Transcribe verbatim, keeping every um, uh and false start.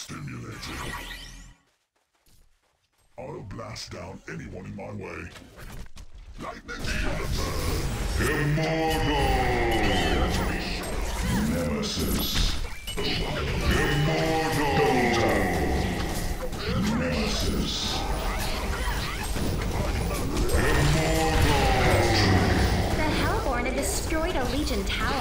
Stimulated. I'll blast down anyone in my way. Lightning strike. Immortal! Nemesis. Immortal! Double tap. Nemesis. The Hellborn have destroyed a Legion tower.